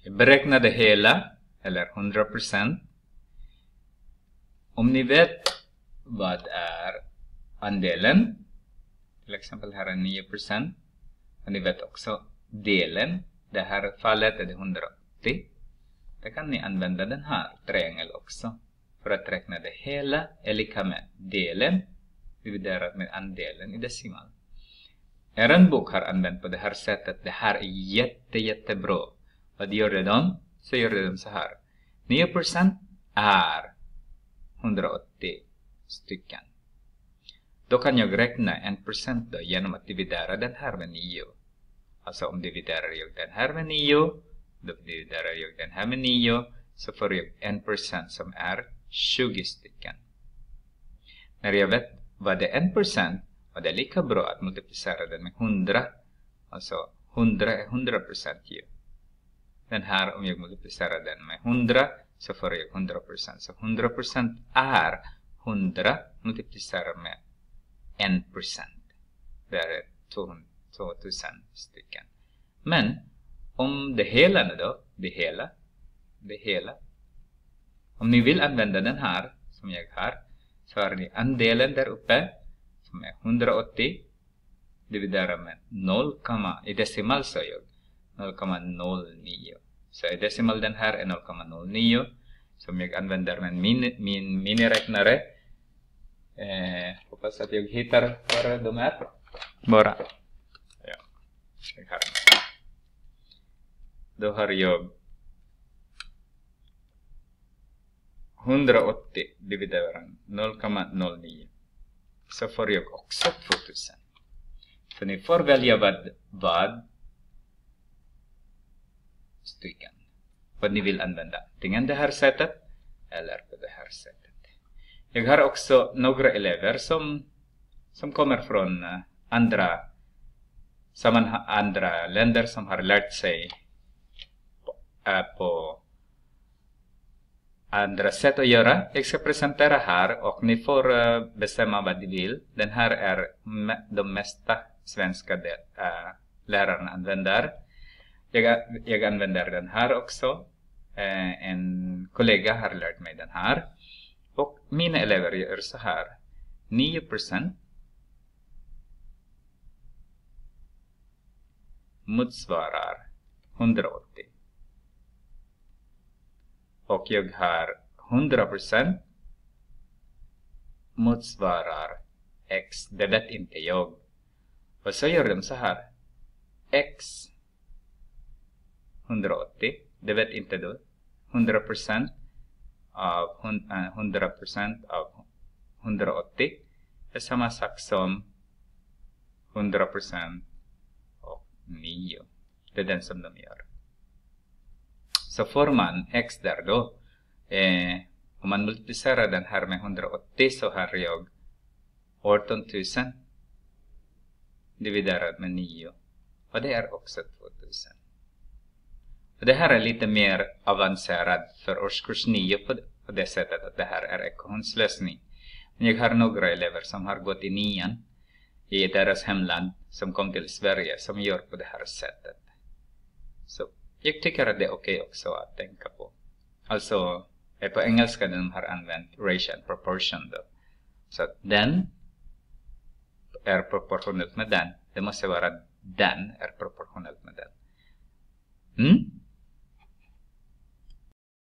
Beräkna det hela, eller 100%. Om ni vet vad är andelen, till exempel här är 9%. Och ni vet också delen, det här fallet är det 180. Då kan ni använda den här triangel också. För att räkna det hela är lika med delen dividerat med andelen i decimal. En bok har använt på det här sättet. Det här är jättebra. Vad gör de? Så gör de så här. 9% är 180 stycken. Då kan jag räkna 1% då genom att dividera den här med 9. Alltså om dividerar jag den här med 9, då dividerar jag den här med 9, så får jag 1% som är 20 stycken. När jag vet vad det är 1%, och det är lika bra att multiplicera den med 100. Alltså 100 är 100% ju. Den här, om jag multiplicerar den med 100, så får jag 100%. Så 100% är 100 multiplicerar med 1%. Det är 2000 stycken. Men om det hela då, det hela. Om ni vill använda den här som jag har, så har ni andelen där uppe som är 180 dividerat med 0, i decimal så jag 0,09. Så i decimal den här är 0,09 som jag använder med min miniräknare. Hoppas att jag hittar var de är. Bara. Ja. Då har jag 180 dividerat 0,09. Så får jag också 2000. Så ni får välja vad stycken. Vad ni vill använda. Antingen det här sättet eller på det här sättet. Jag har också några elever som kommer från andra länder som har lärt sig på andra sätt att göra. Jag ska presentera här och ni får bestämma vad ni vill. Den här är de mesta svenska lärarna använder. Jag använder den här också. En kollega har lärt mig den här. Och mina elever gör så här. 9% motsvarar 180. Och jag har 100% motsvarar x. Det vet inte jag. Och så gör de så här. X 180. Det vet inte du. 100% av 100% av 180 är samma sak som 100% av 9. Det är den som de gör. Så får man x där då. Om man multiplicerar den här med 180 så har jag 18 000 dividerat med 9. Och det är också 2000. Och det här är lite mer avancerat för årskurs 9 på det sättet att det här är ekvationslösning. Men jag har några elever som har gått i 9 i deras hemland som kom till Sverige som gör på det här sättet. Så jag tycker att det är okej också att tänka på. Alltså på engelska de har använt ratio and proportion då. Så den är proportionellt med den. Det måste vara den är proportionellt med den.